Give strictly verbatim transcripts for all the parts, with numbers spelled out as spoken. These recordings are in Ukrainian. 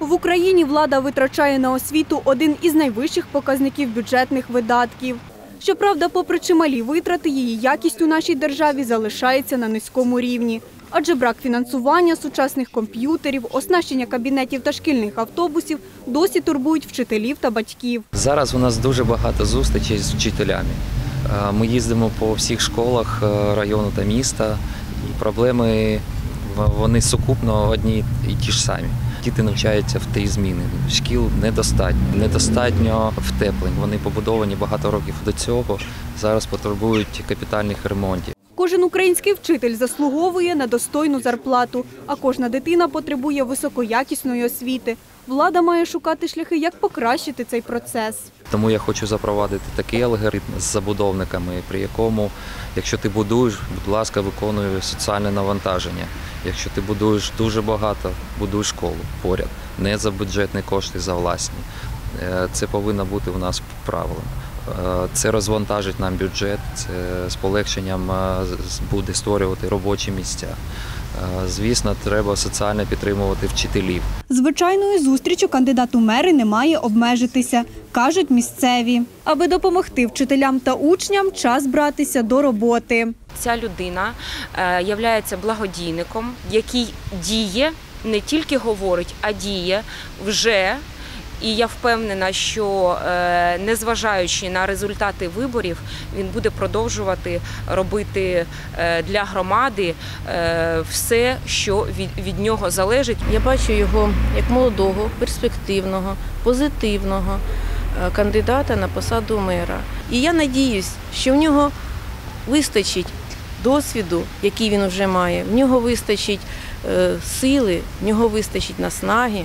В Україні влада витрачає на освіту один із найвищих показників бюджетних видатків. Щоправда, попри чималі витрати, її якість у нашій державі залишається на низькому рівні. Адже брак фінансування, сучасних комп'ютерів, оснащення кабінетів та шкільних автобусів досі турбують вчителів та батьків. Зараз у нас дуже багато зустрічей з вчителями. Ми їздимо по всіх школах району та міста, і проблеми вони сукупно одні і ті ж самі. Діти навчаються в три зміни. Шкіл недостатньо. Недостатньо втеплень. Вони побудовані багато років до цього. Зараз потребують капітальних ремонтів. Кожен український вчитель заслуговує на достойну зарплату, а кожна дитина потребує високоякісної освіти. Влада має шукати шляхи, як покращити цей процес. Тому я хочу запровадити такий алгоритм з забудовниками, при якому, якщо ти будуєш, будь ласка, виконуй соціальне навантаження. Якщо ти будуєш дуже багато, будуй школу поряд, не за бюджетні кошти, за власні. Це повинно бути у нас правилом. Це розвантажить нам бюджет, це з полегшенням буде створювати робочі місця. Звісно, треба соціально підтримувати вчителів. Звичайною зустрічю кандидат у мери не має обмежитися, кажуть місцеві. Аби допомогти вчителям та учням, час братися до роботи. Ця людина є благодійником, який діє, не тільки говорить, а діє вже. І я впевнена, що незважаючи на результати виборів, він буде продовжувати робити для громади все, що від, від нього залежить. Я бачу його як молодого, перспективного, позитивного кандидата на посаду мера. І я сподіваюся, що в нього вистачить досвіду, який він вже має, в нього вистачить сили, в нього вистачить наснаги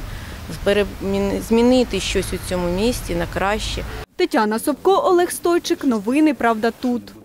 змінити щось у цьому місті на краще. Тетяна Собко, Олег Стойчик. Новини «Правда тут».